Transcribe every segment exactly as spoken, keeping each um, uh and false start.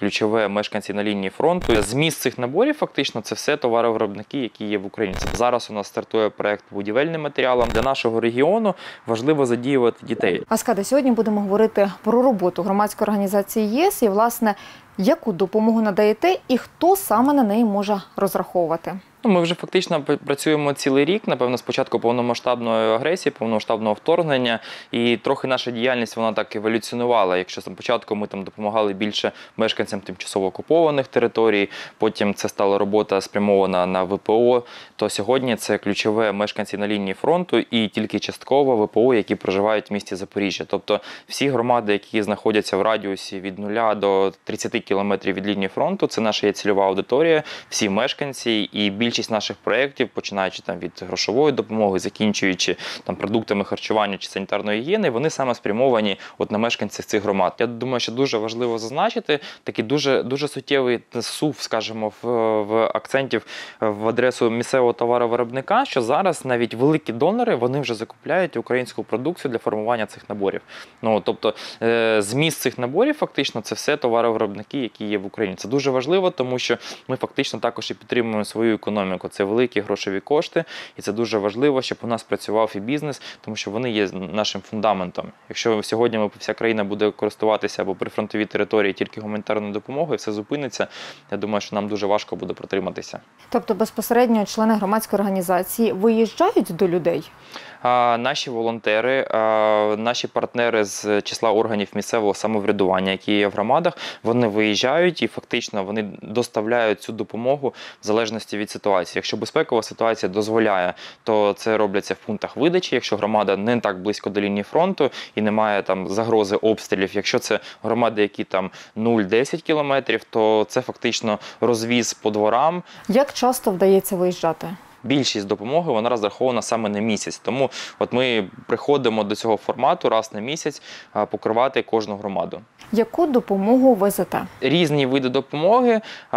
ключове мешканці на лінії фронту. Зміст цих наборів фактично це все товаровиробники, які є в Україні. Зараз у нас стартує проект будівельним матеріалом. Для нашого регіону важливо задіювати дітей. Аскаде, сьогодні будемо говорити про роботу громадської організації ЄС і, власне, яку допомогу надаєте і хто саме на неї може розраховувати? Ми вже фактично працюємо цілий рік, напевно, з початку повномасштабної агресії, повномасштабного вторгнення, і трохи наша діяльність, вона так еволюціонувала. Якщо спочатку ми там допомагали більше мешканцям тимчасово окупованих територій, потім це стала робота спрямована на ВПО, то сьогодні це ключове мешканці на лінії фронту і тільки частково ВПО, які проживають в місті Запоріжжя. Тобто всі громади, які знаходяться в радіусі від нуля до тридцяти кілометрів від лінії фронту, це наша є цільова аудиторія, всі мешканці, і більше Більшість наших проєктів, починаючи там від грошової допомоги, закінчуючи там продуктами харчування чи санітарної гігієни, вони саме спрямовані от на мешканців цих громад. Я думаю, що дуже важливо зазначити такий дуже дуже суттєвий сув, скажімо, в, в акцентів в адресу місцевого товаровиробника, що зараз навіть великі донори, вони вже закупляють українську продукцію для формування цих наборів. Ну, тобто зміст цих наборів фактично це все товаровиробники, які є в Україні. Це дуже важливо, тому що ми фактично також і підтримуємо свою економіку. Це великі грошові кошти, і це дуже важливо, щоб у нас працював і бізнес, тому що вони є нашим фундаментом. Якщо сьогодні ми, вся країна буде користуватися або прифронтовій території тільки гуманітарною допомогою, все зупиниться, я думаю, що нам дуже важко буде протриматися. Тобто безпосередньо члени громадської організації виїжджають до людей? А, наші волонтери, а, наші партнери з числа органів місцевого самоврядування, які є в громадах, вони виїжджають і фактично вони доставляють цю допомогу в залежності від ситуації. Якщо безпекова ситуація дозволяє, то це робляться в пунктах видачі. Якщо громада не так близько до лінії фронту і немає там загрози обстрілів, якщо це громади, які там нуль-десять кілометрів, то це фактично розвіз по дворам. Як часто вдається виїжджати? Більшість допомоги, вона розрахована саме на місяць. Тому от ми приходимо до цього формату раз на місяць покривати кожну громаду. Яку допомогу везете? Різні види допомоги.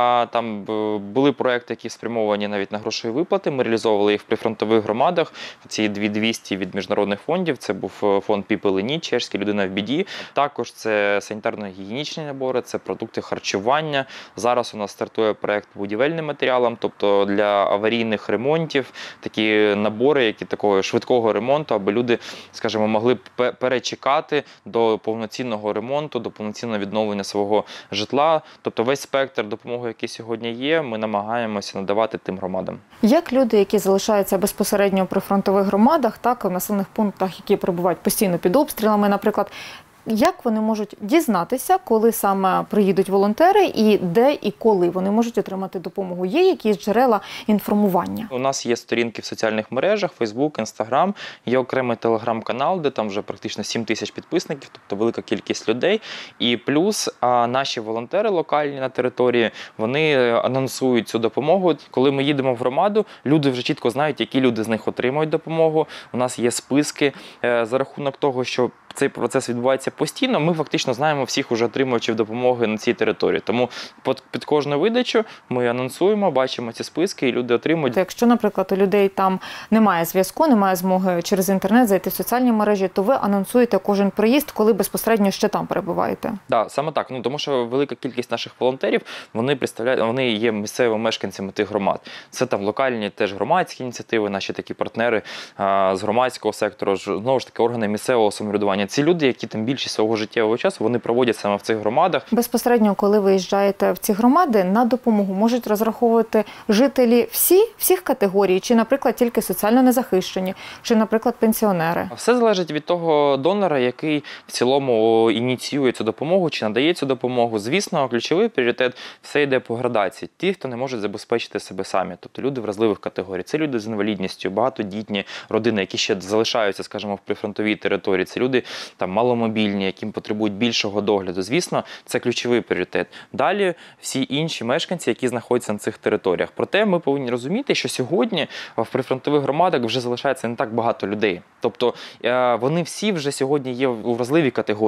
Там були проекти, які спрямовані навіть на грошові виплати. Ми реалізовували їх в прифронтових громадах. Ці дві тисячі двісті від міжнародних фондів. Це був фонд People in Need, чешський «Людина в біді». Також це санітарно-гігієнічні набори, це продукти харчування. Зараз у нас стартує проект будівельним матеріалом, тобто для аварійних ремонтів, такі набори, які такого швидкого ремонту, аби люди, скажімо, могли перечекати до повноцінного ремонту, до повноцінного відновлення свого житла. Тобто весь спектр допомоги, який сьогодні є, ми намагаємося надавати тим громадам. Як люди, які залишаються безпосередньо при фронтових громадах, так і в населених пунктах, які перебувають постійно під обстрілами, наприклад, як вони можуть дізнатися, коли саме приїдуть волонтери і де і коли вони можуть отримати допомогу? Є якісь джерела інформування? У нас є сторінки в соціальних мережах, Фейсбук, Інстаграм, є окремий телеграм-канал, де там вже практично сім тисяч підписників, тобто велика кількість людей. І плюс а, наші волонтери локальні на території, вони анонсують цю допомогу. Коли ми їдемо в громаду, люди вже чітко знають, які люди з них отримують допомогу. У нас є списки е, за рахунок того, що цей процес відбувається постійно, ми фактично знаємо всіх уже отримувачів допомоги на цій території. Тому під, під кожну видачу ми анонсуємо, бачимо ці списки і люди отримують. Якщо, наприклад, у людей там немає зв'язку, немає змоги через інтернет зайти в соціальні мережі, то ви анонсуєте кожен приїзд, коли безпосередньо ще там перебуваєте? Так, да, саме так. Ну, тому що велика кількість наших волонтерів, вони представляють, вони є місцевими мешканцями тих громад. Це там локальні теж громадські ініціативи, наші такі партнери а, з громадського сектору, знову ж таки органи місцевого самоврядування. Ці люди, які там більшість свого життєвого часу, вони проводять саме в цих громадах. Безпосередньо, коли виїжджаєте в ці громади, на допомогу можуть розраховувати жителі всі, всіх категорій, чи, наприклад, тільки соціально незахищені, чи, наприклад, пенсіонери? Все залежить від того донора, який в цілому ініціює цю допомогу, чи надає цю допомогу. Звісно, ключовий пріоритет все йде по градації. Ті, хто не можуть забезпечити себе самі, тобто люди вразливих категорій. Це люди з інвалідністю, багатодітні родини, які ще залишаються, скажімо, в прифронтовій території. Це люди там маломобільні, яким потребують більшого догляду. Звісно, це ключовий пріоритет. Далі всі інші мешканці, які знаходяться на цих територіях. Проте ми повинні розуміти, що сьогодні в прифронтових громадах вже залишається не так багато людей. Тобто вони всі вже сьогодні є у вразливій категорії.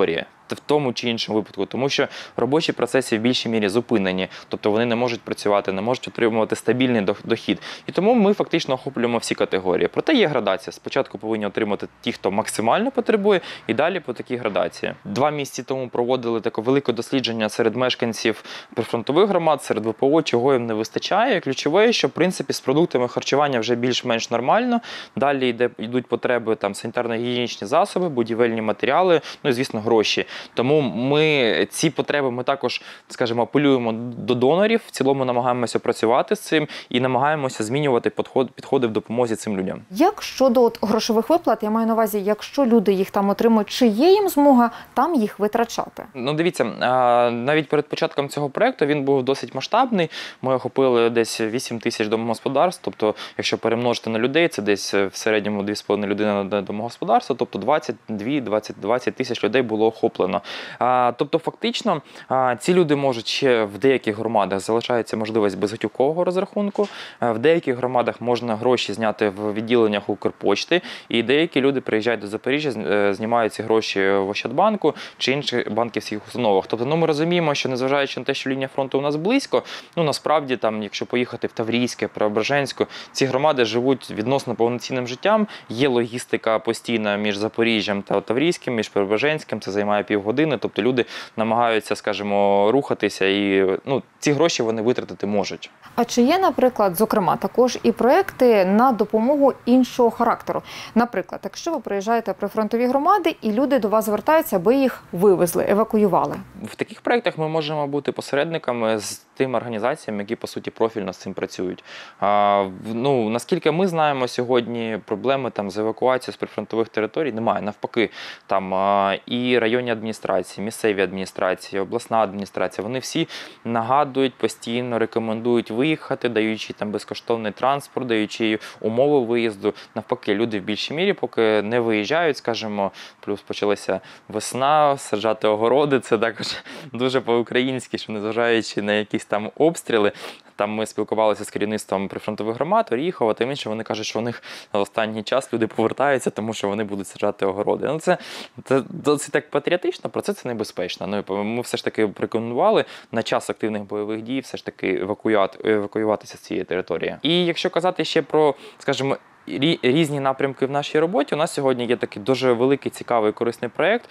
в тому чи іншому випадку, тому що робочі процеси в більшій мірі зупинені, тобто вони не можуть працювати, не можуть отримувати стабільний дохід. І тому ми фактично охоплюємо всі категорії. Проте є градація. Спочатку повинні отримати ті, хто максимально потребує, і далі по такій градації. Два місяці тому проводили таке велике дослідження серед мешканців прифронтових громад, серед ВПО, чого їм не вистачає. Ключове, що в принципі з продуктами харчування вже більш-менш нормально. Далі йде, йдуть потреби там санітарно-гігієнічні засоби, будівельні матеріали, ну і звісно гроші. Тому ми ці потреби ми також, скажімо, апелюємо до донорів, в цілому намагаємося працювати з цим і намагаємося змінювати підход, підходи в допомозі цим людям. Як щодо от грошових виплат, я маю на увазі, якщо люди їх там отримують, чи є їм змога там їх витрачати? Ну, дивіться, навіть перед початком цього проєкту він був досить масштабний. Ми охопили десь вісім тисяч домогосподарств, тобто, якщо перемножити на людей, це десь в середньому дві з половиною людини на домогосподарство, тобто двадцять дві - двадцять тисяч людей було охоплено. Тобто, фактично, ці люди можуть ще в деяких громадах залишається можливість безготівкового розрахунку, в деяких громадах можна гроші зняти в відділеннях Укрпочти, і деякі люди приїжджають до Запоріжжя, знімають ці гроші в Ощадбанку чи інших банківських установах. Тобто, ну, ми розуміємо, що незважаючи на те, що лінія фронту у нас близько, ну, насправді, там, якщо поїхати в Таврійське, Преображенську, ці громади живуть відносно повноцінним життям, є логістика постійна між Запоріжжям та Таврійським, між Преображенським, це займає півгодини, тобто люди намагаються, скажімо, рухатися і, ну, ці гроші вони витратити можуть. А чи є, наприклад, зокрема, також і проекти на допомогу іншого характеру? Наприклад, якщо ви приїжджаєте при фронтові громади і люди до вас звертаються, аби їх вивезли, евакуювали? В таких проєктах ми можемо бути посередниками з тими організаціями, які, по суті, профільно з цим працюють. А, ну, наскільки ми знаємо, сьогодні проблеми там з евакуацією з прифронтових територій немає. Навпаки, там а, і районні адміністрації, місцеві адміністрації, обласна адміністрація, вони всі нагадують, постійно рекомендують виїхати, даючи там безкоштовний транспорт, даючи умови виїзду. Навпаки, люди в більшій мірі поки не виїжджають, скажімо, плюс почалася весна, саджати огороди, це також дуже по-українськи, що незважаючи на якісь там обстріли, там ми спілкувалися з керівництвом прифронтових громад, Оріхова та інші, вони кажуть, що у них на останній час люди повертаються, тому що вони будуть саджати огороди. Ну, це, це досить так патріотично, про це це небезпечно. Ну, ми все ж таки рекомендували на час активних бойових дій все ж таки евакуювати, евакуюватися з цієї території. І якщо казати ще про, скажімо, різні напрямки в нашій роботі. У нас сьогодні є такий дуже великий, цікавий, корисний проєкт.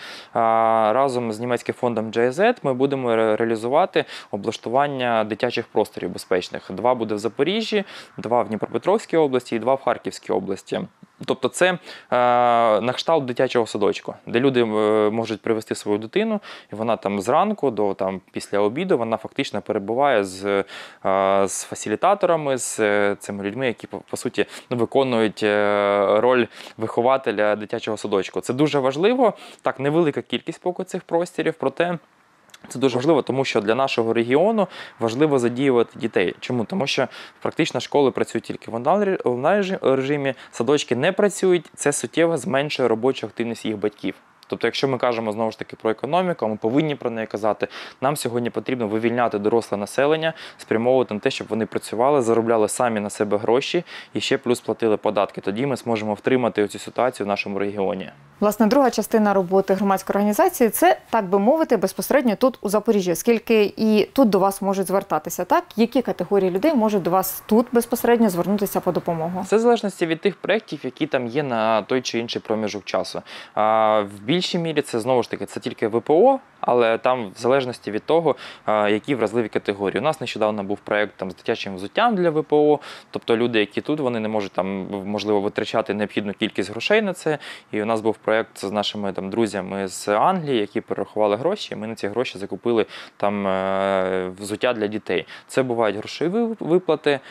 Разом з німецьким фондом джей зет ми будемо реалізувати облаштування дитячих просторів безпечних. Два буде в Запоріжжі, два в Дніпропетровській області і два в Харківській області. Тобто це е, на кшталт дитячого садочку, де люди е, можуть привезти свою дитину, і вона там зранку до там, після обіду вона фактично перебуває з, е, з фасилітаторами, з е, цими людьми, які, по, по суті, ну, виконують е, роль вихователя дитячого садочку. Це дуже важливо. Так, невелика кількість поки цих просторів, проте це дуже важливо, тому що для нашого регіону важливо задіювати дітей. Чому? Тому що практично школи працюють тільки в онлайн-режимі, садочки не працюють, це суттєво зменшує робочу активність їх батьків. Тобто, якщо ми кажемо, знову ж таки, про економіку, ми повинні про неї казати, нам сьогодні потрібно вивільняти доросле населення, спрямовувати на те, щоб вони працювали, заробляли самі на себе гроші і ще плюс платили податки. Тоді ми зможемо втримати цю ситуацію в нашому регіоні. Власне, друга частина роботи громадської організації – це, так би мовити, безпосередньо тут, у Запоріжжі, оскільки і тут до вас можуть звертатися, так? Які категорії людей можуть до вас тут безпосередньо звернутися по допомогу? Це в залежності від тих проєктів, які там є на той чи інший проміжок часу. А, в більшій мірі це, знову ж таки, це тільки ВПО, але там в залежності від того, які вразливі категорії. У нас нещодавно був проєкт там з дитячим взуттям для ВПО, тобто люди, які тут, вони не можуть там, можливо, витрачати необхідну кількість грошей на це. І у нас був проєкт з нашими там друзями з Англії, які перерахували гроші, і ми на ці гроші закупили там взуття для дітей. Це бувають грошові виплати.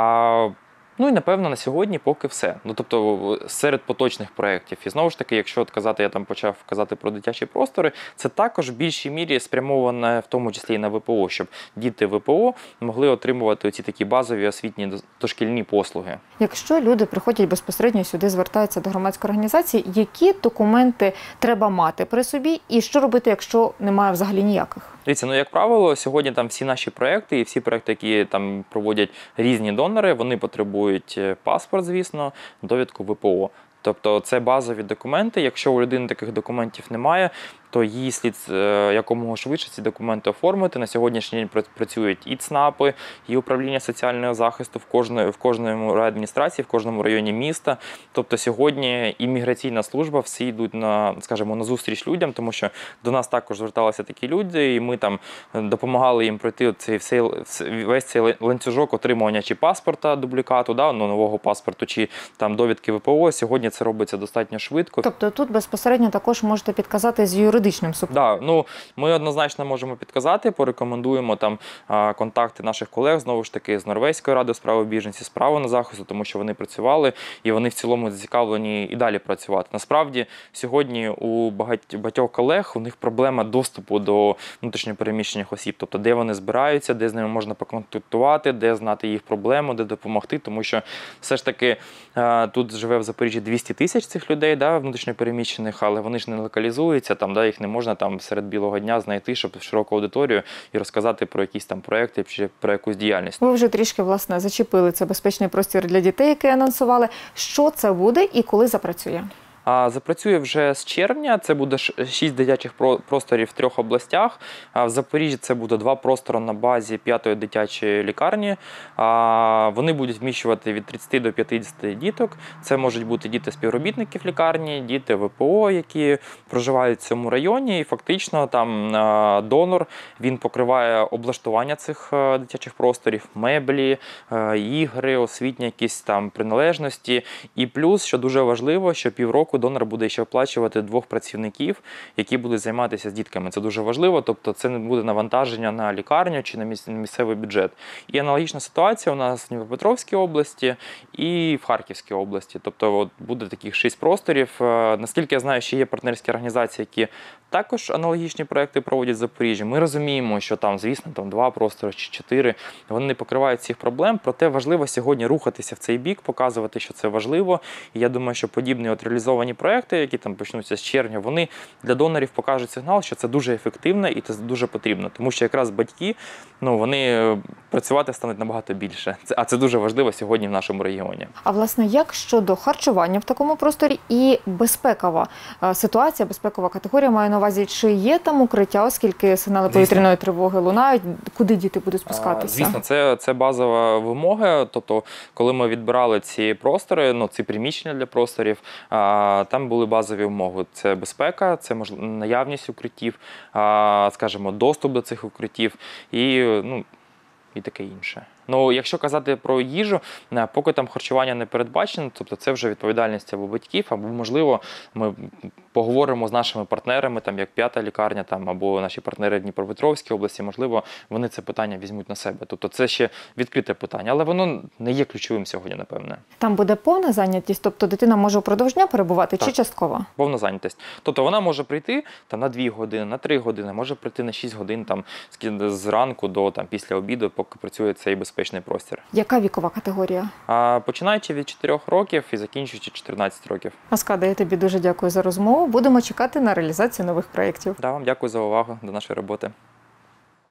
А Ну і, напевно, на сьогодні поки все. Ну, тобто, серед поточних проєктів. І знову ж таки, якщо от казати, я там почав казати про дитячі простори, це також в більшій мірі спрямоване, в тому числі і на ВПО, щоб діти ВПО могли отримувати оці такі базові освітні дошкільні послуги. Якщо люди приходять безпосередньо сюди, звертаються до громадської організації, які документи треба мати при собі і що робити, якщо немає взагалі ніяких? Дивіться, ну, як правило, сьогодні там всі наші проєкти і всі проєкти, які там проводять різні донори, вони потребують паспорт, звісно, довідку ВПО. Тобто це базові документи. Якщо у людини таких документів немає, то їй слід е, якомога швидше ці документи оформити. На сьогоднішній день пра- працюють і ЦНАПи, і управління соціального захисту в кожної, в кожному райадміністрації, в кожному районі міста. Тобто сьогодні імміграційна служба всі йдуть на, скажімо, на зустріч людям, тому що до нас також зверталися такі люди, і ми там допомагали їм пройти цей, цей, весь цей ланцюжок отримування чи паспорта дублікату, да, ну, нового паспорту, чи там довідки ВПО. Сьогодні це робиться достатньо швидко. Тобто тут безпосередньо також можете підказати з юридичним супроводом. Да, ну, ми однозначно можемо підказати, порекомендуємо там а, контакти наших колег, знову ж таки, з Норвезької ради у справах біженців, з права на захисту, тому що вони працювали і вони в цілому зацікавлені і далі працювати. Насправді, сьогодні у багать- багатьох колег у них проблема доступу до внутрішньопереміщених осіб, тобто де вони збираються, де з ними можна поконтактувати, де знати їх проблему, де допомогти, тому що все ж таки а, тут живе в Запоріжжі двісті тисяч цих людей, да, внутрішньопереміщених, але вони ж не локалізуються, там, да, їх не можна там серед білого дня знайти, щоб в широку аудиторію і розказати про якісь там проекти чи про якусь діяльність. Ви вже трішки, власне, зачепили це безпечний простір для дітей, який анонсували. Що це буде і коли запрацює? А запрацює вже з червня. Це буде шість дитячих про- просторів в трьох областях. А в Запоріжжі це буде два простори на базі п'ятої дитячої лікарні. А вони будуть вміщувати від тридцяти до п'ятдесяти діток. Це можуть бути діти співробітників лікарні, діти ВПО, які проживають в цьому районі. І фактично там а, донор, він покриває облаштування цих а, дитячих просторів, меблі, а, ігри, освітні якісь там приналежності. І плюс, що дуже важливо, що півроку донор буде ще оплачувати двох працівників, які будуть займатися з дітками. Це дуже важливо, тобто це не буде навантаження на лікарню чи на місцевий бюджет. І аналогічна ситуація у нас в Дніпропетровській області і в Харківській області. Тобто от буде таких шість просторів. Наскільки я знаю, ще є партнерські організації, які також аналогічні проекти проводять в Запоріжжі. Ми розуміємо, що там, звісно, там два простори чи чотири, вони не покривають цих проблем, проте важливо сьогодні рухатися в цей бік, показувати, що це важливо. І я думаю, що подібні от реалізовані проекти, які там почнуться з червня, вони для донорів покажуть сигнал, що це дуже ефективно і це дуже потрібно. Тому що якраз батьки, ну, вони працювати стануть набагато більше. Це, а це дуже важливо сьогодні в нашому регіоні. А власне, як щодо харчування в такому просторі і безпекова е, ситуація, безпекова категорія, маю на увазі, чи є там укриття, оскільки сигнали повітряної тривоги лунають, куди діти будуть спускатися? Звісно, це, це базова вимога. Тобто, коли ми відбирали ці простори, ну, ці приміщення для просторів, а, там були базові умови. Це безпека, це мож... наявність укриттів, а, скажімо, доступ до цих укриттів і, ну, і таке інше. Ну, якщо казати про їжу, поки там харчування не передбачено, тобто це вже відповідальність або батьків, або, можливо, ми поговоримо з нашими партнерами, там, як п'ята лікарня, там, або наші партнери в Дніпропетровській області, можливо, вони це питання візьмуть на себе. Тобто це ще відкрите питання, але воно не є ключовим сьогодні, напевне. Там буде повна зайнятість, тобто дитина може впродовж дня перебувати, Так. чи частково? Повна зайнятість. Тобто вона може прийти там, на дві години, на три години, може прийти на шість годин там, зранку до там, після обіду, поки працює цей безпечний простір. Яка вікова категорія? А, починаючи від чотирьох років і закінчуючи чотирнадцять років. Аскада, я тобі дуже дякую за розмову. Будемо чекати на реалізацію нових проєктів. Да, вам дякую за увагу до нашої роботи.